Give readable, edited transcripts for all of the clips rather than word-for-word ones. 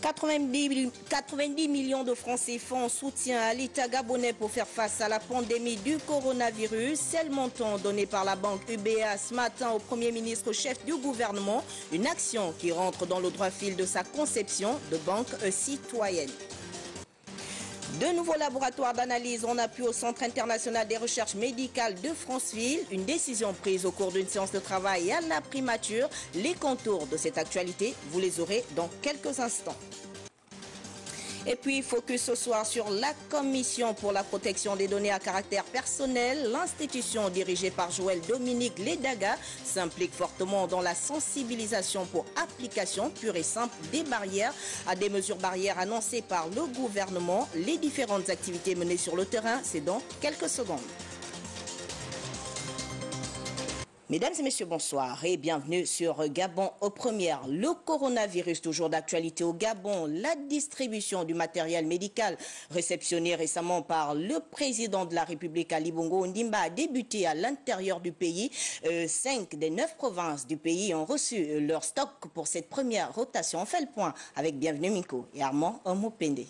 90 millions de francs CFA en soutien à l'État gabonais pour faire face à la pandémie du coronavirus. C'est le montant donné par la banque UBA ce matin au Premier ministre chef du gouvernement. Une action qui rentre dans le droit fil de sa conception de banque citoyenne. De nouveaux laboratoires d'analyse en appui au Centre international des recherches médicales de Franceville. Une décision prise au cours d'une séance de travail à la primature. Les contours de cette actualité, vous les aurez dans quelques instants. Et puis, focus ce soir sur la Commission pour la protection des données à caractère personnel. L'institution dirigée par Joël Dominique Ledaga s'implique fortement dans la sensibilisation pour application pure et simple des barrières à des mesures barrières annoncées par le gouvernement. Les différentes activités menées sur le terrain, c'est dans quelques secondes. Mesdames et messieurs, bonsoir et bienvenue sur Gabon aux premières. Le coronavirus, toujours d'actualité au Gabon. La distribution du matériel médical réceptionné récemment par le président de la République, Ali Bongo Ondimba, a débuté à l'intérieur du pays. 5 des 9 provinces du pays ont reçu leur stock pour cette première rotation. On fait le point avec Bienvenue Miko et Armand Omopende.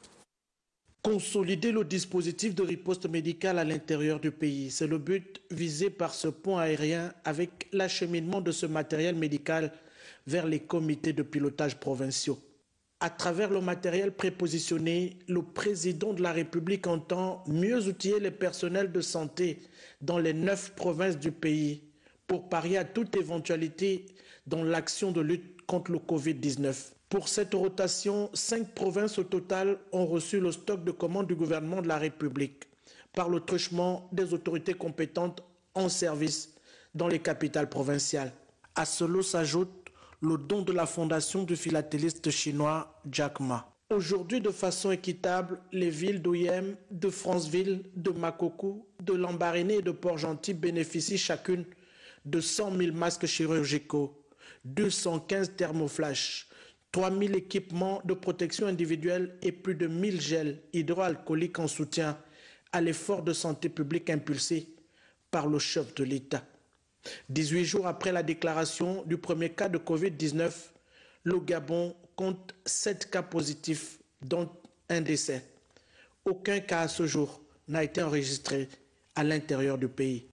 Consolider le dispositif de riposte médicale à l'intérieur du pays. C'est le but visé par ce pont aérien avec l'acheminement de ce matériel médical vers les comités de pilotage provinciaux. À travers le matériel prépositionné, le président de la République entend mieux outiller les personnels de santé dans les 9 provinces du pays pour parier à toute éventualité dans l'action de lutte contre le Covid-19. Pour cette rotation, 5 provinces au total ont reçu le stock de commandes du gouvernement de la République par le truchement des autorités compétentes en service dans les capitales provinciales. À cela s'ajoute le don de la fondation du philatéliste chinois Jack Ma. Aujourd'hui, de façon équitable, les villes d'Oyem, de Franceville, de Makoko, de Lambaréné et de Port-Gentil bénéficient chacune de 100 000 masques chirurgicaux, 215 thermoflash, 3000 équipements de protection individuelle et plus de 1000 gels hydroalcooliques en soutien à l'effort de santé publique impulsé par le chef de l'État. 18 jours après la déclaration du premier cas de Covid-19, le Gabon compte 7 cas positifs, dont un décès. Aucun cas à ce jour n'a été enregistré à l'intérieur du pays.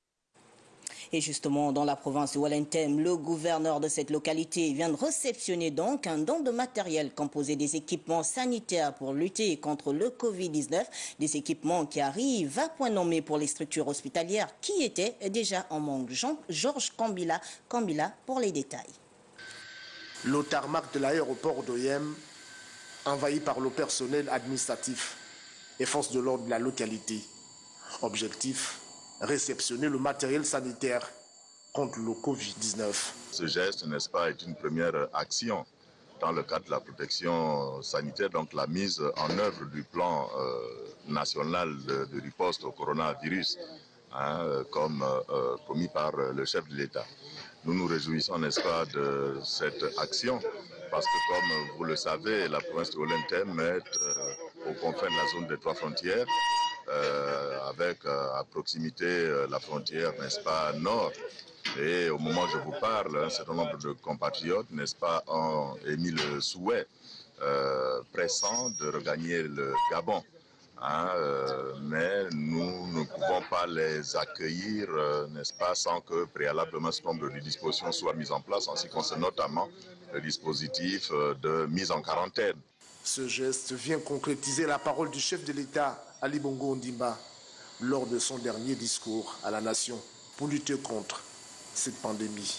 Et justement, dans la province de Wallentem, le gouverneur de cette localité vient de réceptionner donc un don de matériel composé des équipements sanitaires pour lutter contre le Covid-19. Des équipements qui arrivent à point nommé pour les structures hospitalières qui étaient déjà en manque. Georges Kambila pour les détails. Le tarmac de l'aéroport d'Oyem, envahi par le personnel administratif et forces de l'ordre de la localité. Objectif: réceptionner le matériel sanitaire contre le Covid-19. Ce geste, n'est-ce pas, est une première action dans le cadre de la protection sanitaire, donc la mise en œuvre du plan national de riposte au coronavirus, comme promis par le chef de l'État. Nous nous réjouissons, n'est-ce pas, de cette action, parce que comme vous le savez, la province de Wallentem est aux confins de la zone des 3 frontières, avec à proximité la frontière, n'est-ce pas, nord. Et au moment où je vous parle, un certain nombre de compatriotes, n'est-ce pas, ont émis le souhait pressant de regagner le Gabon. Mais nous ne pouvons pas les accueillir, n'est-ce pas, sans que préalablement ce nombre de dispositions soient mises en place, en ce qui concerne notamment le dispositif de mise en quarantaine. Ce geste vient concrétiser la parole du chef de l'État, Ali Bongo Ondimba, lors de son dernier discours à la nation pour lutter contre cette pandémie.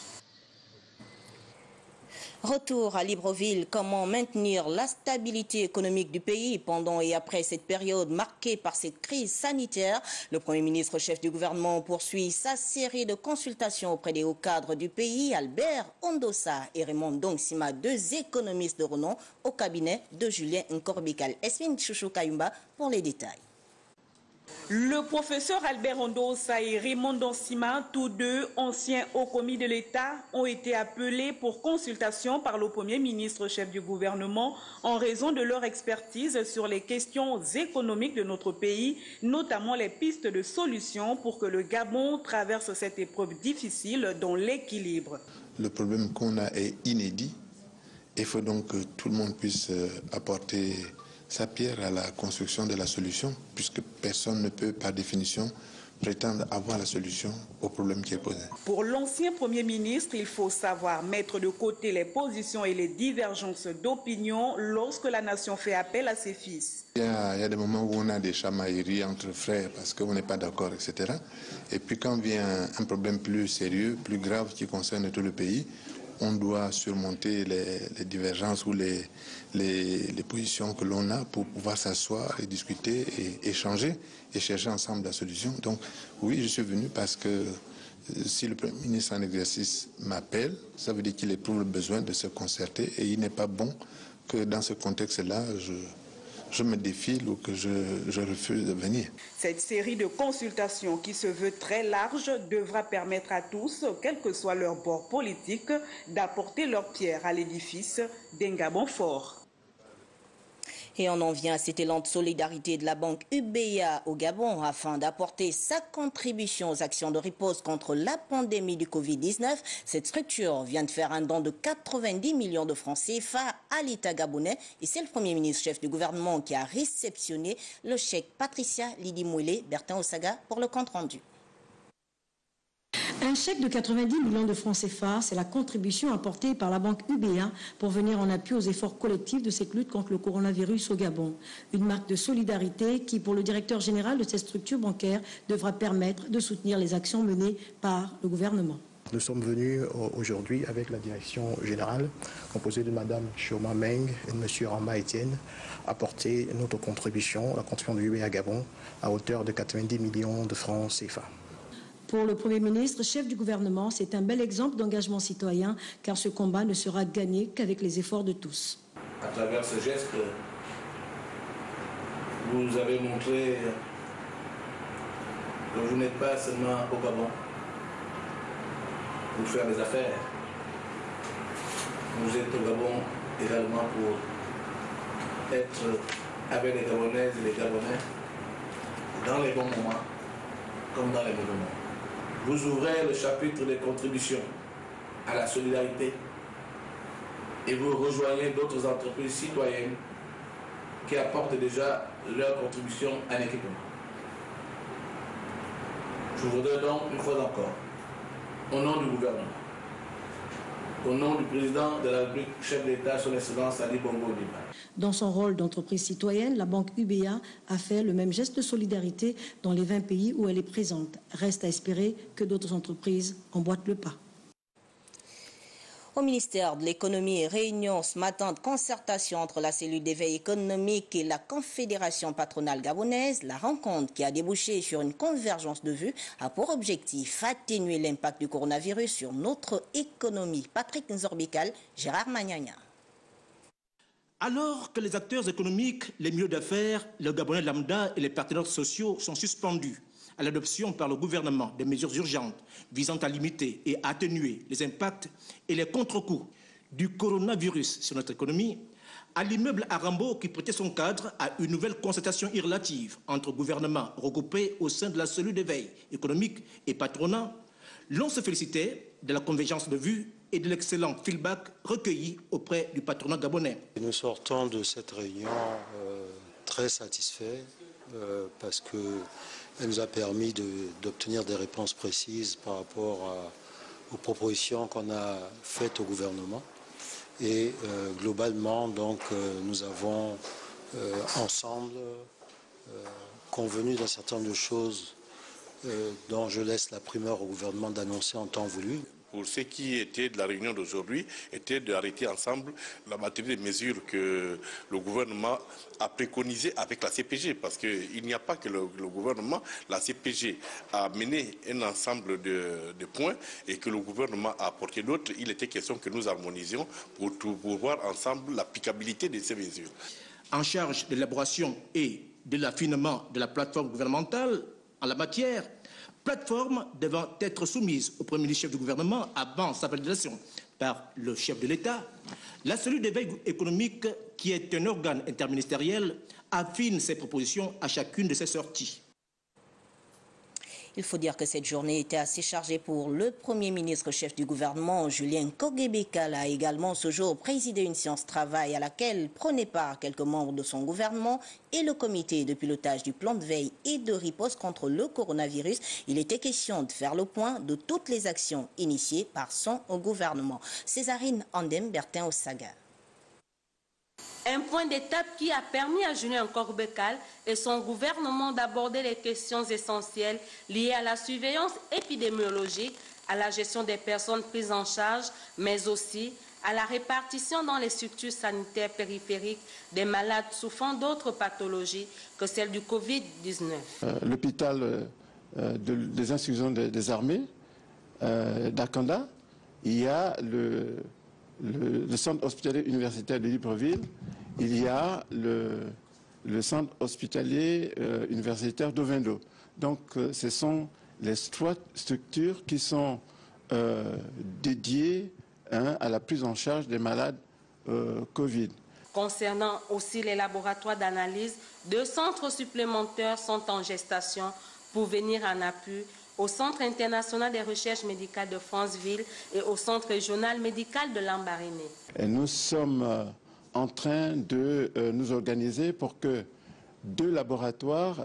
Retour à Libreville, comment maintenir la stabilité économique du pays pendant et après cette période marquée par cette crise sanitaire. Le Premier ministre chef du gouvernement poursuit sa série de consultations auprès des hauts cadres du pays. Albert Ondossa et Raymond Dongsima, 2 économistes de renom au cabinet de Julien Nkorbikal. Esmine Chouchou Kayumba pour les détails. Le professeur Albert Ondossa et Raymond Dongsima, tous 2 anciens hauts commis de l'État, ont été appelés pour consultation par le Premier ministre chef du gouvernement en raison de leur expertise sur les questions économiques de notre pays, notamment les pistes de solutions pour que le Gabon traverse cette épreuve difficile dans l'équilibre. Le problème qu'on a est inédit Il faut donc que tout le monde puisse apporter sa pierre à la construction de la solution, puisque personne ne peut, par définition, prétendre avoir la solution au problème qui est posé. Pour l'ancien Premier ministre, il faut savoir mettre de côté les positions et les divergences d'opinion lorsque la nation fait appel à ses fils. Il y a des moments où on a des chamailleries entre frères parce qu'on n'est pas d'accord, etc. Et puis quand vient un problème plus sérieux, plus grave qui concerne tout le pays, on doit surmonter les divergences ou les positions que l'on a pour pouvoir s'asseoir et discuter et échanger et chercher ensemble la solution. Donc oui, je suis venu parce que si le Premier ministre en exercice m'appelle, ça veut dire qu'il éprouve le besoin de se concerter et il n'est pas bon que dans ce contexte-là, je me défile ou que je refuse de venir. Cette série de consultations qui se veut très large devra permettre à tous, quel que soit leur bord politique, d'apporter leur pierre à l'édifice d'un Gabon fort. Et on en vient à cet élan de solidarité de la banque UBA au Gabon afin d'apporter sa contribution aux actions de riposte contre la pandémie du Covid-19. Cette structure vient de faire un don de 90 millions de francs CFA à l'État gabonais et c'est le Premier ministre chef du gouvernement qui a réceptionné le chèque. Patricia Lidi-Mouilé, Bertin Osaga pour le compte rendu. Un chèque de 90 millions de francs CFA, c'est la contribution apportée par la banque UBA pour venir en appui aux efforts collectifs de cette lutte contre le coronavirus au Gabon. Une marque de solidarité qui, pour le directeur général de cette structure bancaire, devra permettre de soutenir les actions menées par le gouvernement. Nous sommes venus aujourd'hui avec la direction générale, composée de Mme Chioma Meng et de M. Ramba Etienne, apporter notre contribution, la contribution de UBA Gabon, à hauteur de 90 millions de francs CFA. Pour le Premier ministre, chef du gouvernement, c'est un bel exemple d'engagement citoyen, car ce combat ne sera gagné qu'avec les efforts de tous. À travers ce geste, vous avez montré que vous n'êtes pas seulement au Gabon pour faire des affaires. Vous êtes au Gabon également pour être avec les Gabonaises et les Gabonais dans les bons moments comme dans les mauvais moments. Vous ouvrez le chapitre des contributions à la solidarité et vous rejoignez d'autres entreprises citoyennes qui apportent déjà leur contribution à l'équipement. Je voudrais donc, une fois encore, au nom du gouvernement, au nom du président de la République, chef d'État, son Excellence Ali Bongo Ondimba. Dans son rôle d'entreprise citoyenne, la banque UBA a fait le même geste de solidarité dans les 20 pays où elle est présente. Reste à espérer que d'autres entreprises emboîtent le pas. Au ministère de l'économie, réunion ce matin de concertation entre la cellule d'éveil économique et la Confédération patronale gabonaise. La rencontre qui a débouché sur une convergence de vues a pour objectif atténuer l'impact du coronavirus sur notre économie. Patrick Nzorbikal, Gérard Magnagna. Alors que les acteurs économiques, les milieux d'affaires, le Gabonais lambda et les partenaires sociaux sont suspendus à l'adoption par le gouvernement des mesures urgentes visant à limiter et à atténuer les impacts et les contre-coups du coronavirus sur notre économie, à l'immeuble Arambo qui prêtait son cadre à une nouvelle concertation irrelative entre gouvernements regroupés au sein de la cellule d'éveil économique et patronat, l'on se félicitait de la convergence de vues et de l'excellent feedback recueilli auprès du patronat gabonais. Nous sortons de cette réunion très satisfaits parce qu'elle nous a permis d'obtenir des réponses précises par rapport aux propositions qu'on a faites au gouvernement. Et globalement, donc, nous avons ensemble convenu d'un certain nombre de choses dont je laisse la primeur au gouvernement d'annoncer en temps voulu. Pour ce qui était de la réunion d'aujourd'hui, était d'arrêter ensemble la maturité des mesures que le gouvernement a préconisées avec la CPG, parce qu'il n'y a pas que le gouvernement, la CPG a mené un ensemble de points et que le gouvernement a apporté d'autres. Il était question que nous harmonisions pour voir ensemble l'applicabilité de ces mesures. En charge de l'élaboration et de l'affinement de la plateforme gouvernementale en la matière, plateforme devant être soumise au Premier ministre chef du gouvernement avant sa validation par le chef de l'État, la cellule d'éveil économique, qui est un organe interministériel, affine ses propositions à chacune de ses sorties. Il faut dire que cette journée était assez chargée pour le Premier ministre chef du gouvernement, Julien Kogebekal, a également ce jour présidé une séance travail à laquelle prenaient part quelques membres de son gouvernement et le comité de pilotage du plan de veille et de riposte contre le coronavirus. Il était question de faire le point de toutes les actions initiées par son gouvernement. Césarine Andem, Bertin Osaga. Un point d'étape qui a permis à Julien Kogebekal et son gouvernement d'aborder les questions essentielles liées à la surveillance épidémiologique, à la gestion des personnes prises en charge, mais aussi à la répartition dans les structures sanitaires périphériques des malades souffrant d'autres pathologies que celle du Covid-19. L'hôpital des instructions des armées d'Akanda, il y a le centre hospitalier universitaire de Libreville, il y a le centre hospitalier universitaire d'Ovendo. Donc ce sont les trois structures qui sont dédiées à la prise en charge des malades Covid. Concernant aussi les laboratoires d'analyse, 2 centres supplémentaires sont en gestation pour venir en appui au Centre international des recherches médicales de Franceville et au Centre régional médical de Lambaréné. Nous sommes en train de nous organiser pour que 2 laboratoires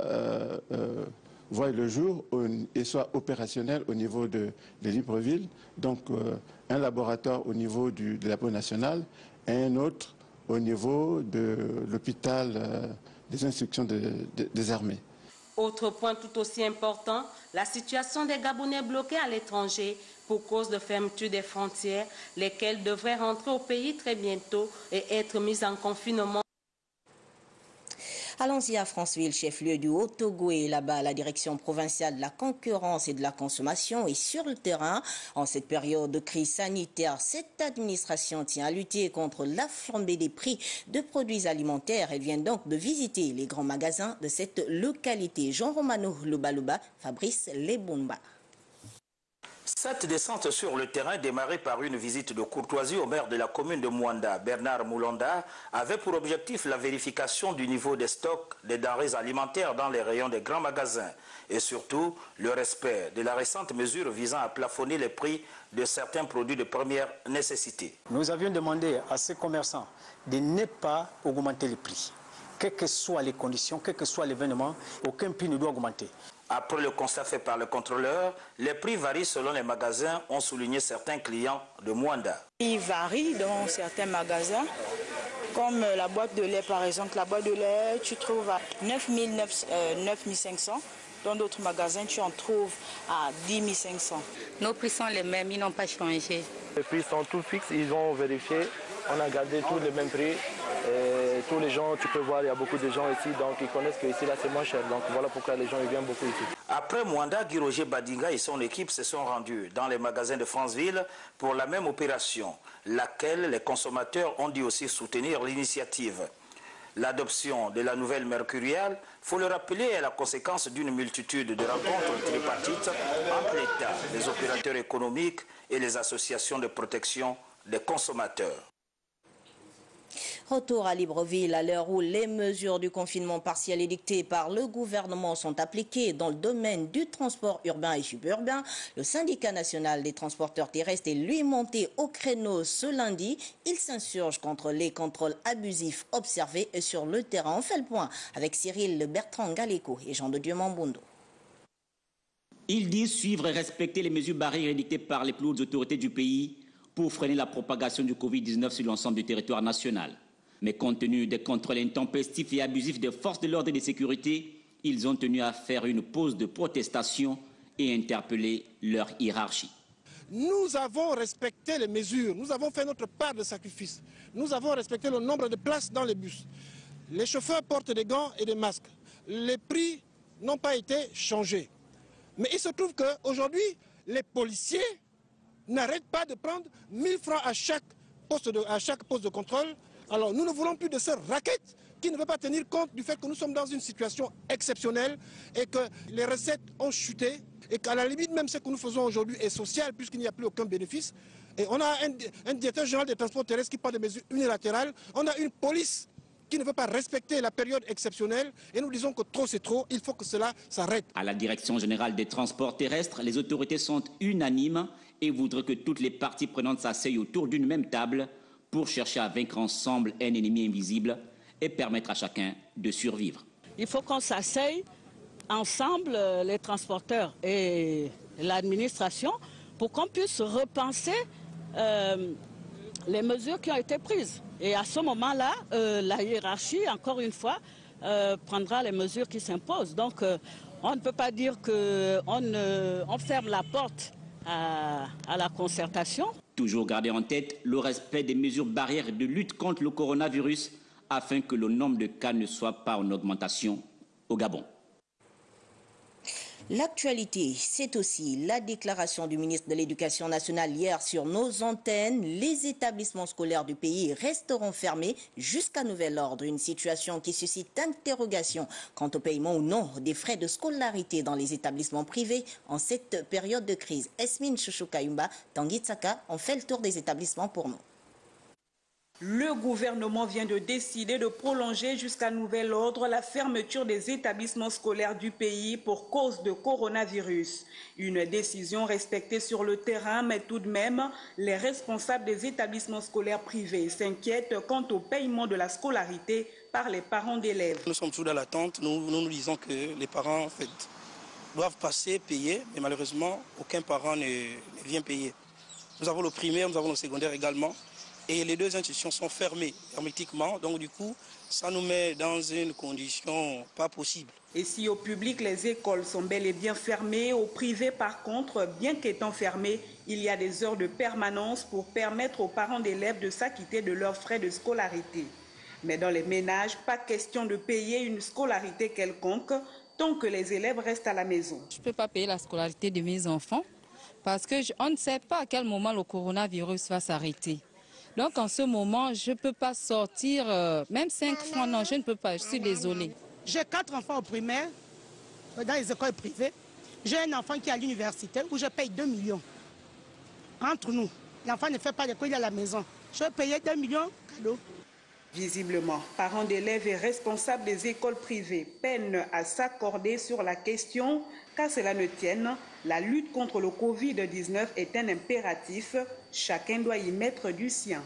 voient le jour et soient opérationnels au niveau de Libreville. Donc un laboratoire au niveau de labo national et un autre au niveau de l'hôpital des instructions des armées. Autre point tout aussi important, la situation des Gabonais bloqués à l'étranger pour cause de fermeture des frontières, lesquels devraient rentrer au pays très bientôt et être mis en confinement. Allons-y à Franceville, chef-lieu du Haut-Togo, et là-bas, la direction provinciale de la concurrence et de la consommation est sur le terrain. En cette période de crise sanitaire, cette administration tient à lutter contre la flambée des prix de produits alimentaires. Elle vient donc de visiter les grands magasins de cette localité. Jean Romano Lubaluba, Fabrice Lebumba. Cette descente sur le terrain, démarrée par une visite de courtoisie au maire de la commune de Mwanda, Bernard Moulanda, avait pour objectif la vérification du niveau des stocks des denrées alimentaires dans les rayons des grands magasins et surtout le respect de la récente mesure visant à plafonner les prix de certains produits de première nécessité. Nous avions demandé à ces commerçants de ne pas augmenter les prix. Quelles que soient les conditions, quel que soit l'événement, aucun prix ne doit augmenter. Après le constat fait par le contrôleur, les prix varient selon les magasins, ont souligné certains clients de Mwanda. Ils varient dans certains magasins, comme la boîte de lait par exemple. La boîte de lait, tu trouves à 9 500. Dans d'autres magasins, tu en trouves à 10 500. Nos prix sont les mêmes, ils n'ont pas changé. Les prix sont tous fixes, ils ont vérifié. On a gardé tous les mêmes prix. Et tous les gens, tu peux voir, il y a beaucoup de gens ici, donc ils connaissent que ici là c'est moins cher. Donc voilà pourquoi les gens ils viennent beaucoup ici. Après Mwanda, Guy Roger Badinga et son équipe se sont rendus dans les magasins de Franceville pour la même opération, laquelle les consommateurs ont dû aussi soutenir l'initiative. L'adoption de la nouvelle mercuriale, faut le rappeler, est la conséquence d'une multitude de rencontres tripartites entre l'État, les opérateurs économiques et les associations de protection des consommateurs. Retour à Libreville à l'heure où les mesures du confinement partiel édictées par le gouvernement sont appliquées dans le domaine du transport urbain et suburbain. Le syndicat national des transporteurs terrestres est lui monté au créneau ce lundi. Il s'insurge contre les contrôles abusifs observés sur le terrain. On fait le point avec Cyril Bertrand Galéco et Jean de Dieu Mambundo. Il dit suivre et respecter les mesures barrières édictées par les plus hautes autorités du pays pour freiner la propagation du Covid-19 sur l'ensemble du territoire national. Mais compte tenu des contrôles intempestifs et abusifs des forces de l'ordre et de sécurité, ils ont tenu à faire une pause de protestation et interpeller leur hiérarchie. Nous avons respecté les mesures, nous avons fait notre part de sacrifice. Nous avons respecté le nombre de places dans les bus. Les chauffeurs portent des gants et des masques. Les prix n'ont pas été changés. Mais il se trouve qu'aujourd'hui, les policiers n'arrêtent pas de prendre 1000 francs à chaque poste de contrôle. Alors nous ne voulons plus de ces raquettes qui ne veulent pas tenir compte du fait que nous sommes dans une situation exceptionnelle et que les recettes ont chuté et qu'à la limite même ce que nous faisons aujourd'hui est social puisqu'il n'y a plus aucun bénéfice. Et on a un directeur général des transports terrestres qui prend des mesures unilatérales. On a une police qui ne veut pas respecter la période exceptionnelle et nous disons que trop c'est trop, il faut que cela s'arrête. À la Direction générale des transports terrestres, les autorités sont unanimes et voudraient que toutes les parties prenantes s'asseyent autour d'une même table pour chercher à vaincre ensemble un ennemi invisible et permettre à chacun de survivre. Il faut qu'on s'asseye ensemble, les transporteurs et l'administration, pour qu'on puisse repenser les mesures qui ont été prises. Et à ce moment-là, la hiérarchie, encore une fois, prendra les mesures qui s'imposent. Donc, on ne peut pas dire qu'on ferme la porte à la concertation. Toujours garder en tête le respect des mesures barrières de lutte contre le coronavirus afin que le nombre de cas ne soit pas en augmentation au Gabon. L'actualité, c'est aussi la déclaration du ministre de l'Éducation nationale hier sur nos antennes. Les établissements scolaires du pays resteront fermés jusqu'à nouvel ordre. Une situation qui suscite interrogation quant au paiement ou non des frais de scolarité dans les établissements privés en cette période de crise. Esmine Chouchou-Kayumba, Tanguy Tsaka, on fait le tour des établissements pour nous. Le gouvernement vient de décider de prolonger jusqu'à nouvel ordre la fermeture des établissements scolaires du pays pour cause de coronavirus. Une décision respectée sur le terrain, mais tout de même, les responsables des établissements scolaires privés s'inquiètent quant au paiement de la scolarité par les parents d'élèves. Nous sommes toujours dans l'attente. Nous disons que les parents en fait, doivent passer, payer, mais malheureusement, aucun parent ne vient payer. Nous avons le primaire, nous avons le secondaire également. Et les deux institutions sont fermées hermétiquement, donc du coup, ça nous met dans une condition pas possible. Et si au public, les écoles sont bel et bien fermées, au privé, par contre, bien qu'étant fermées, il y a des heures de permanence pour permettre aux parents d'élèves de s'acquitter de leurs frais de scolarité. Mais dans les ménages, pas question de payer une scolarité quelconque tant que les élèves restent à la maison. Je ne peux pas payer la scolarité de mes enfants parce qu'on ne sait pas à quel moment le coronavirus va s'arrêter. Donc en ce moment, je ne peux pas sortir, même 5 francs, non, je ne peux pas, je suis désolée. J'ai 4 enfants au primaire, dans les écoles privées. J'ai un enfant qui est à l'université où je paye 2 millions. Entre nous, l'enfant ne fait pas l'école, il est à la maison. Je vais payer 2 millions cadeau. Visiblement, parents d'élèves et responsables des écoles privées peinent à s'accorder sur la question. Qu'à cela ne tienne, la lutte contre le Covid-19 est un impératif. Chacun doit y mettre du sien.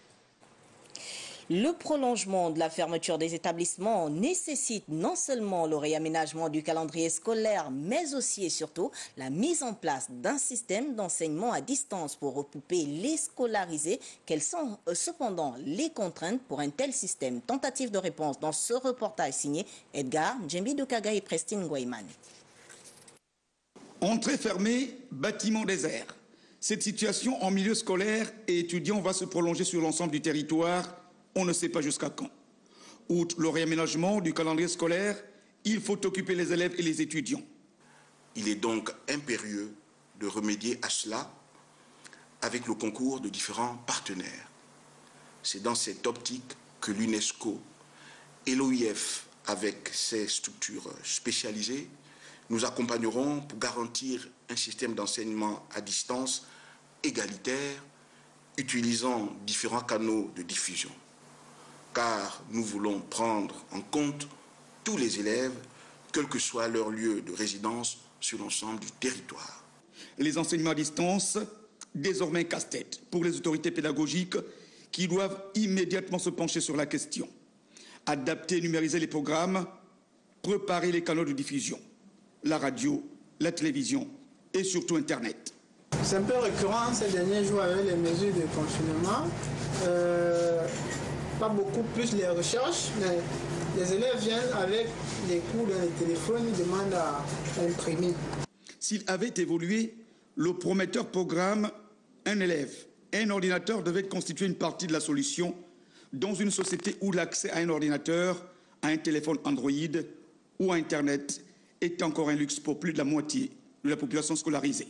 Le prolongement de la fermeture des établissements nécessite non seulement le réaménagement du calendrier scolaire, mais aussi et surtout la mise en place d'un système d'enseignement à distance pour occuper les scolarisés. Quelles sont cependant les contraintes pour un tel système? Tentative de réponse dans ce reportage signé Edgar Djembi Dukaga et Prestine Guayman. Entrée fermée, bâtiment désert. Cette situation en milieu scolaire et étudiant va se prolonger sur l'ensemble du territoire. On ne sait pas jusqu'à quand. Outre le réaménagement du calendrier scolaire, il faut occuper les élèves et les étudiants. Il est donc impérieux de remédier à cela avec le concours de différents partenaires. C'est dans cette optique que l'UNESCO et l'OIF, avec ses structures spécialisées, nous accompagneront pour garantir un système d'enseignement à distance égalitaire, utilisant différents canaux de diffusion. Car nous voulons prendre en compte tous les élèves, quel que soit leur lieu de résidence sur l'ensemble du territoire. Les enseignements à distance, désormais casse-tête pour les autorités pédagogiques qui doivent immédiatement se pencher sur la question. Adapter et numériser les programmes, préparer les canaux de diffusion, la radio, la télévision et surtout Internet. C'est un peu récurrent ces derniers jours avec les mesures de confinement. Pas beaucoup plus les recherches, mais les élèves viennent avec les cours dans les téléphones, ils demandent à imprimer. S'il avait évolué, le prometteur programme un élève. Un ordinateur devait constituer une partie de la solution dans une société où l'accès à un ordinateur, à un téléphone Android ou à Internet est encore un luxe pour plus de la moitié de la population scolarisée.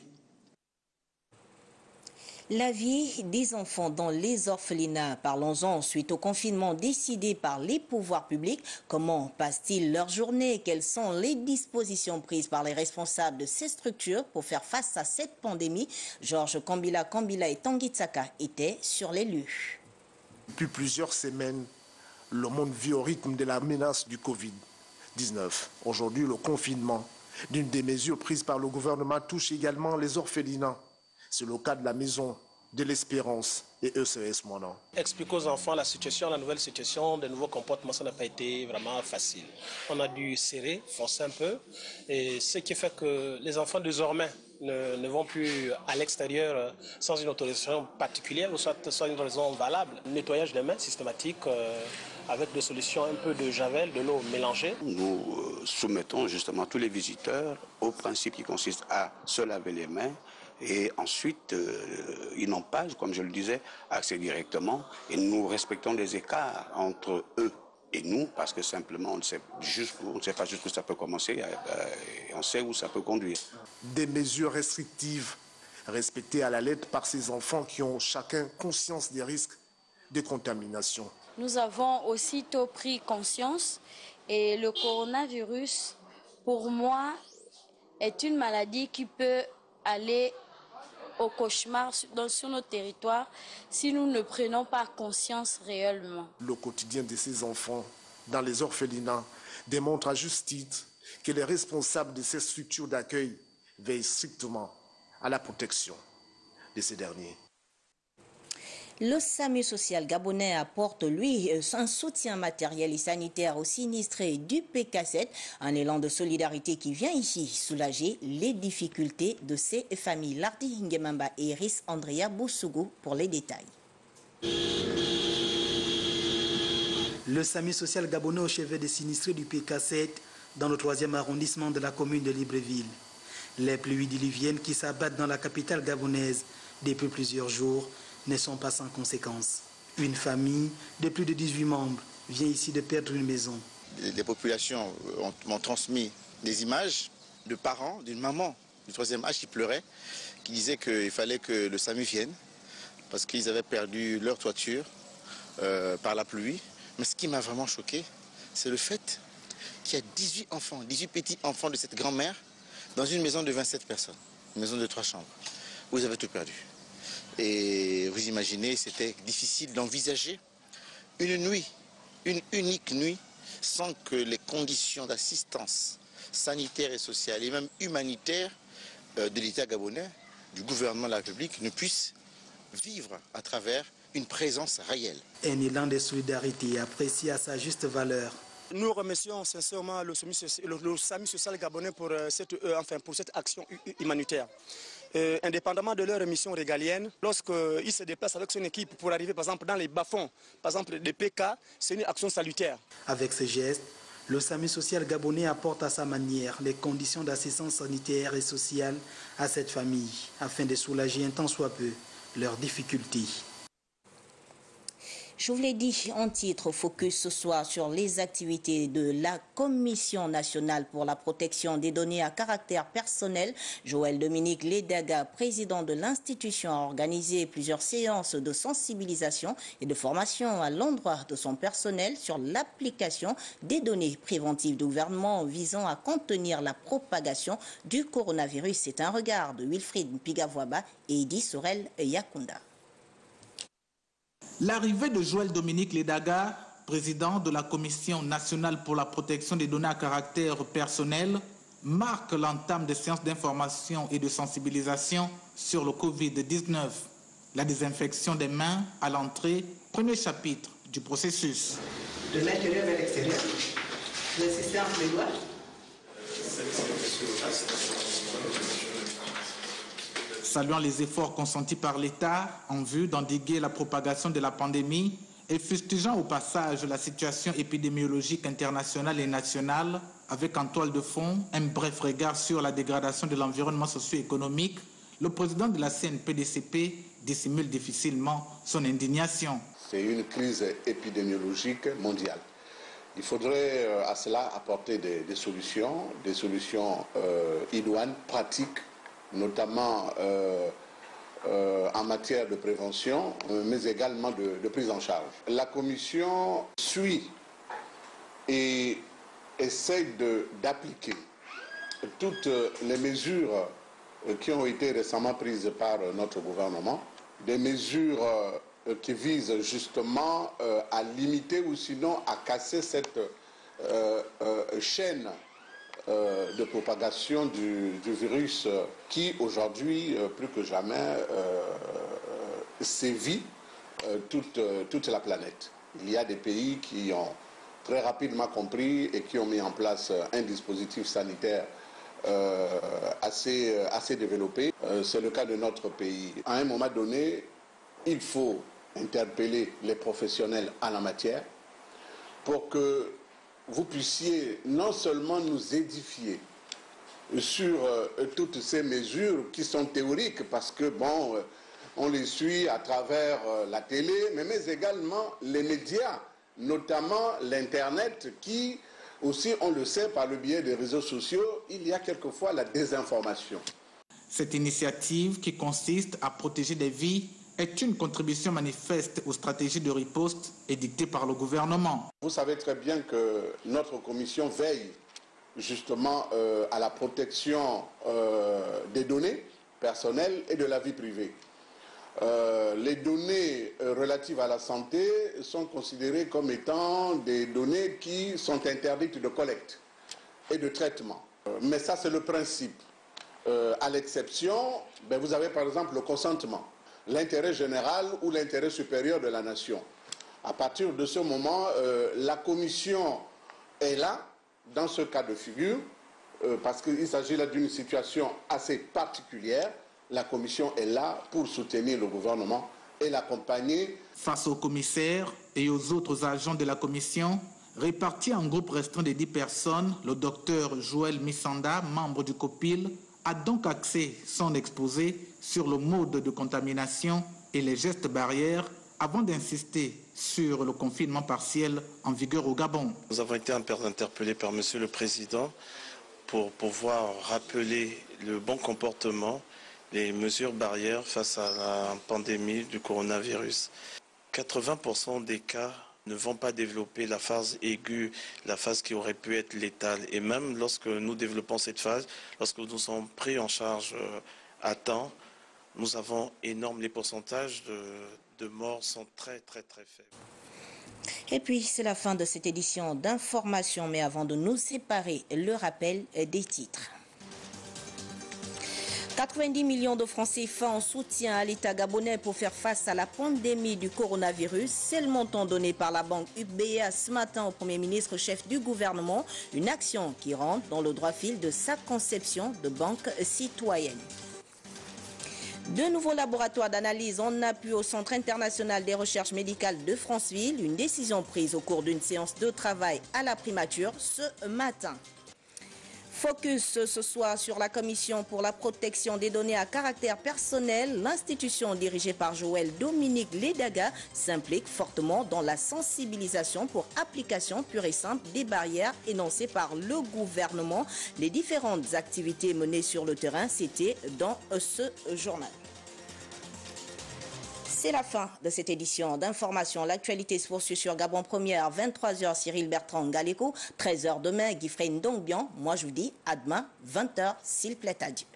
La vie des enfants dans les orphelinats. Parlons-en suite au confinement décidé par les pouvoirs publics. Comment passent-ils leur journée? Quelles sont les dispositions prises par les responsables de ces structures pour faire face à cette pandémie? Georges Kambila et Tanguy Tsaka étaient sur les lieux. Depuis plusieurs semaines, Le monde vit au rythme de la menace du Covid-19. Aujourd'hui, le confinement d'une des mesures prises par le gouvernement touche également les orphelinats. C'est le cas de la Maison de l'Espérance et ECS Monan. Expliquer aux enfants la situation, la nouvelle situation, des nouveaux comportements, ça n'a pas été vraiment facile. On a dû serrer, forcer un peu, et ce qui fait que les enfants désormais ne vont plus à l'extérieur sans une autorisation particulière ou soit une raison valable. Nettoyage des mains systématique avec des solutions un peu de javel, de l'eau mélangée. Nous soumettons justement tous les visiteurs au principe qui consiste à se laver les mains et ensuite ils n'ont pas, comme je le disais, accès directement et nous respectons les écarts entre eux et nous parce que simplement on ne sait pas jusqu'où ça peut commencer et on sait où ça peut conduire. Des mesures restrictives respectées à la lettre par ces enfants qui ont chacun conscience des risques de contamination. Nous avons aussitôt pris conscience et le coronavirus, pour moi, est une maladie qui peut aller au cauchemar sur nos territoires si nous ne prenons pas conscience réellement. Le quotidien de ces enfants dans les orphelinats démontre à juste titre que les responsables de ces structures d'accueil veillent strictement à la protection de ces derniers. Le SAMU social gabonais apporte, lui, un soutien matériel et sanitaire aux sinistrés du PK7, un élan de solidarité qui vient ici soulager les difficultés de ces familles. Lardi Ngemamba et Iris Andrea Boussougou pour les détails. Le SAMU social gabonais au chevet des sinistrés du PK7 dans le 3e arrondissement de la commune de Libreville. Les pluies diluviennes qui s'abattent dans la capitale gabonaise depuis plusieurs jours ne sont pas sans conséquences. Une famille de plus de 18 membres vient ici de perdre une maison. Les populations m'ont transmis des images de parents, d'une maman du 3e âge qui pleurait, qui disait qu'il fallait que le SAMU vienne parce qu'ils avaient perdu leur toiture par la pluie. Mais ce qui m'a vraiment choqué, c'est le fait qu'il y a 18 enfants, 18 petits enfants de cette grand-mère dans une maison de 27 personnes, une maison de 3 chambres. Vous avez tout perdu. Et vous imaginez, c'était difficile d'envisager une nuit, une unique nuit, sans que les conditions d'assistance sanitaire et sociale et même humanitaire de l'État gabonais, du gouvernement de la République, ne puissent vivre à travers une présence réelle. Un élan de solidarité apprécié à sa juste valeur. Nous remercions sincèrement le SAMU social gabonais pour cette action humanitaire. Indépendamment de leur mission régalienne, lorsqu'il se déplace avec son équipe pour arriver par exemple dans les bas-fonds, par exemple des PK, c'est une action salutaire. Avec ce geste, le SAMU social gabonais apporte à sa manière les conditions d'assistance sanitaire et sociale à cette famille, afin de soulager un tant soit peu leurs difficultés. Je vous l'ai dit en titre, focus ce soir sur les activités de la Commission nationale pour la protection des données à caractère personnel. Joël Dominique Ledaga, président de l'institution, a organisé plusieurs séances de sensibilisation et de formation à l'endroit de son personnel sur l'application des données préventives du gouvernement visant à contenir la propagation du coronavirus. C'est un regard de Wilfried Pigavoaba et Eddy Sorel Yakunda. L'arrivée de Joël Dominique Ledaga, président de la Commission nationale pour la protection des données à caractère personnel, marque l'entame des séances d'information et de sensibilisation sur le Covid-19. La désinfection des mains à l'entrée, premier chapitre du processus. De l'intérieur vers l'extérieur, l'assistance des doigts. Saluant les efforts consentis par l'État en vue d'endiguer la propagation de la pandémie et fustigeant au passage la situation épidémiologique internationale et nationale, avec en toile de fond un bref regard sur la dégradation de l'environnement socio-économique, le président de la CNPDCP dissimule difficilement son indignation. C'est une crise épidémiologique mondiale. Il faudrait à cela apporter des solutions idoines, pratiques, notamment en matière de prévention, mais également de prise en charge. La Commission suit et essaye d'appliquer toutes les mesures qui ont été récemment prises par notre gouvernement, des mesures qui vise justement à limiter ou sinon à casser cette chaîne de propagation du virus qui aujourd'hui, plus que jamais, sévit toute la planète. Il y a des pays qui ont très rapidement compris et qui ont mis en place un dispositif sanitaire assez développé. C'est le cas de notre pays. À un moment donné, il faut interpeller les professionnels en la matière pour que vous puissiez non seulement nous édifier sur toutes ces mesures qui sont théoriques, parce que bon, on les suit à travers la télé, mais également les médias, notamment l'Internet, qui aussi, on le sait, par le biais des réseaux sociaux, il y a quelquefois la désinformation. Cette initiative qui consiste à protéger des vies est une contribution manifeste aux stratégies de riposte édictées par le gouvernement. Vous savez très bien que notre commission veille justement à la protection des données personnelles et de la vie privée. Les données relatives à la santé sont considérées comme étant des données qui sont interdites de collecte et de traitement. Mais ça, c'est le principe. À l'exception, vous avez par exemple le consentement, l'intérêt général ou l'intérêt supérieur de la nation. À partir de ce moment, la commission est là, dans ce cas de figure, parce qu'il s'agit là d'une situation assez particulière. La commission est là pour soutenir le gouvernement et l'accompagner. Face aux commissaires et aux autres agents de la commission, répartis en groupe restreint de 10 personnes, le docteur Joël Misanda, membre du COPIL, a donc axé son exposé sur le mode de contamination et les gestes barrières avant d'insister sur le confinement partiel en vigueur au Gabon. Nous avons été interpellés par Monsieur le Président pour pouvoir rappeler le bon comportement, les mesures barrières face à la pandémie du coronavirus. 80% des cas ne vont pas développer la phase aiguë, la phase qui aurait pu être létale. Et même lorsque nous développons cette phase, lorsque nous sommes pris en charge à temps, nous avons énorme, les pourcentages de morts sont très faibles. Et puis, c'est la fin de cette édition d'information, mais avant de nous séparer, le rappel des titres. 90 millions de francs CFA en soutien à l'État gabonais pour faire face à la pandémie du coronavirus. C'est le montant donné par la banque UBA ce matin au Premier ministre chef du gouvernement. Une action qui rentre dans le droit fil de sa conception de banque citoyenne. De nouveaux laboratoires d'analyse en appui au Centre international des recherches médicales de Franceville. Une décision prise au cours d'une séance de travail à la primature ce matin. Focus ce soir sur la Commission pour la protection des données à caractère personnel. L'institution dirigée par Joël Dominique Ledaga s'implique fortement dans la sensibilisation pour application pure et simple des barrières énoncées par le gouvernement. Les différentes activités menées sur le terrain, c'était dans ce journal. C'est la fin de cette édition d'information. L'actualité se poursuit sur Gabon Première, 23h, Cyril Bertrand Galeko, 13h demain, Guy Ndongbian. Moi, je vous dis à demain, 20h, s'il plaît à Dieu.